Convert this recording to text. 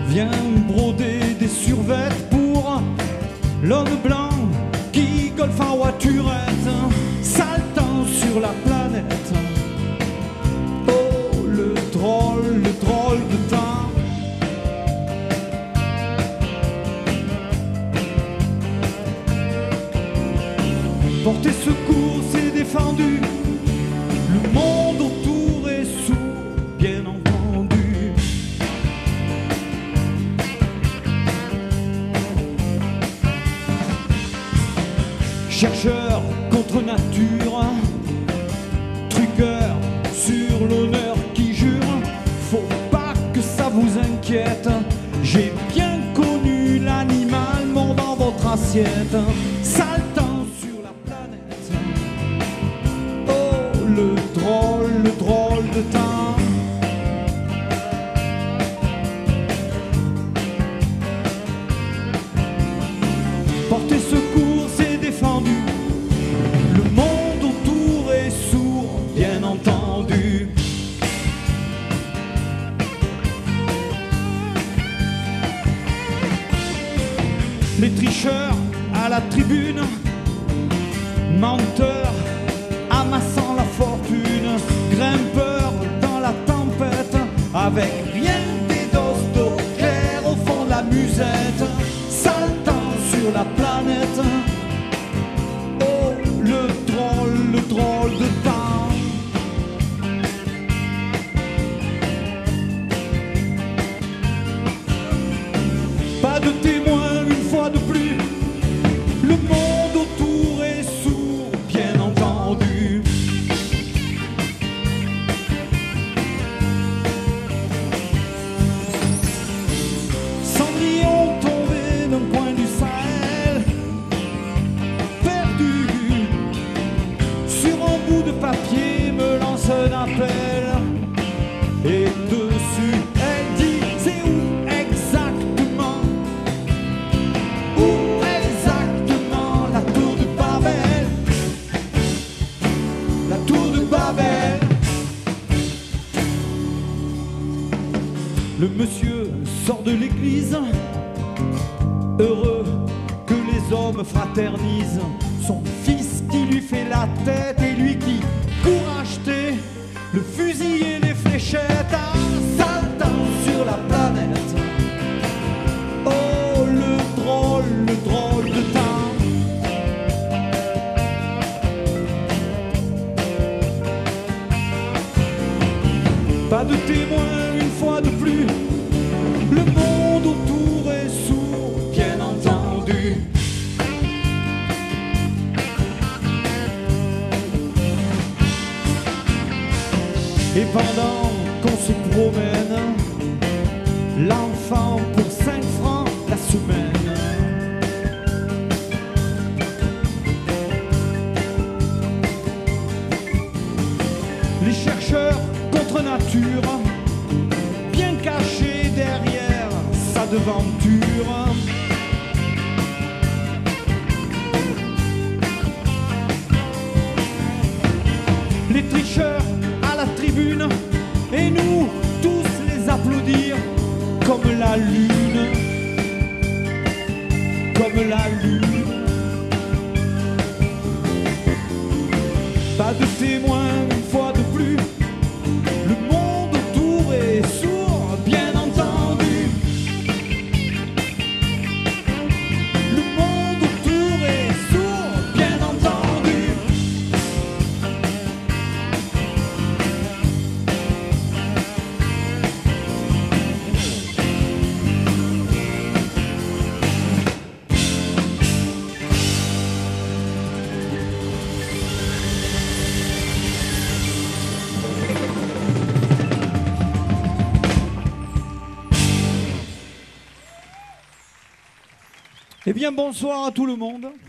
Viens broder des survêtements pour l'homme blanc qui golfe en voiturette, saltant sur la planète. Oh, le drôle de temps. Porter secours, c'est défendu. Le monde autour est sourd, bien entendu. Chercheur contre nature, truqueur sur l'honneur qui jure. Faut pas que ça vous inquiète, j'ai bien connu l'animal mort dans votre assiette, saltant sur la planète. Oh, le drôle de temps. Porter secours, c'est défendu. Le monde autour est sourd, bien entendu. Les tricheurs à la tribune, menteurs amassant la fortune, grimpeurs dans la tempête, avec rien des doses d'eau claire au fond de la musette, saltant sur la planète. Oh, le drôle de temps. Pas de témoin une fois de plus. Le monde autour est sourd, bien entendu. Cendrillon tombé d'un coin du Sahel, perdu sur un bout de papier, me lance un appel. Et dessus, elle dit, c'est où exactement? Où exactement? La tour de Babel. La tour de Babel. Le monsieur sort de l'église, heureux que les hommes fraternisent. Son fils qui lui fait la tête et lui qui court acheter le fusil et les fléchettes, saltant sur la planète. Oh, le drôle de temps. Pas de témoin une fois de plus. Le monde autour est sourd, bien entendu. Et pendant qu'on se promène, l'enfant pour 5 francs la semaine. Les chercheurs contre nature, bien cachés derrière sa devanture. Les tricheurs à la tribune, et nous tous les applaudir comme la lune, comme la lune. Pas de témoin une fois de plus. Le monde autour est sourd, bien entendu. Le monde autour est sourd, bien entendu. Eh bien, bonsoir à tout le monde.